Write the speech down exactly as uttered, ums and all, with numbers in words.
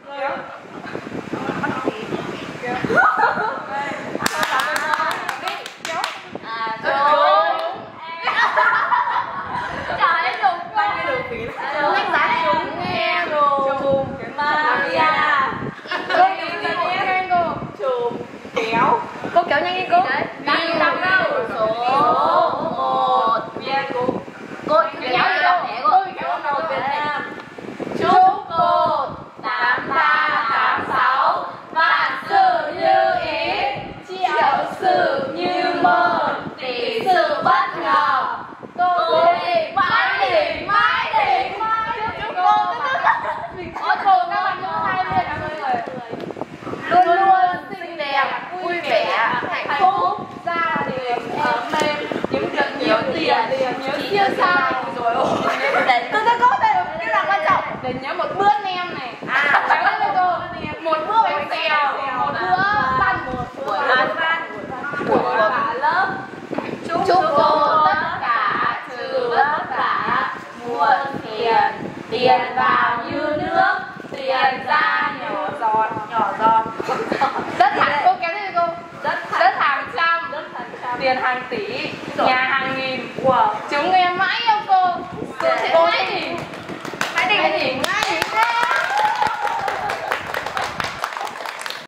Cô kéo nhanh đi cô. Đang đọc đâu. Số một. Cô kéo gì đâu hả cô? Cô kéo đầu Việt Nam. Chúc cô tám ba tám sáu vạn sự như ý, triệu sự như mơ, tỷ sự bất ngờ. Cô đỉnh mãi đỉnh mãi đỉnh mãi. Chúc cô ôi cô các bạn có hai mươi năm người luôn luôn xinh đẹp, vui vẻ, hạnh phúc, gia đình ấm êm, kiếm được nhiều tiền, nhớ siêu sao rồi ôi. Tôi tôi có đây cái là quan trọng để nhớ một bữa nem này. À, nhớ đây cô. Một bữa bánh xèo, một bữa ban một buổi ban của cả lớp. Chúc cô tất cả trừ vất vả, muộn phiền, tiền vào như nước, tiền ra nhỏ giọt, nhỏ giọt. Đất hàng cô kéo đi cô. Đất đất hàng trăm, đất hàng trăm, tiền hàng tỷ, nhà hàng nghìn. Wow. Chúng em mãi yêu cô. Cô mãi đỉnh, mãi đỉnh, mãi đỉnh.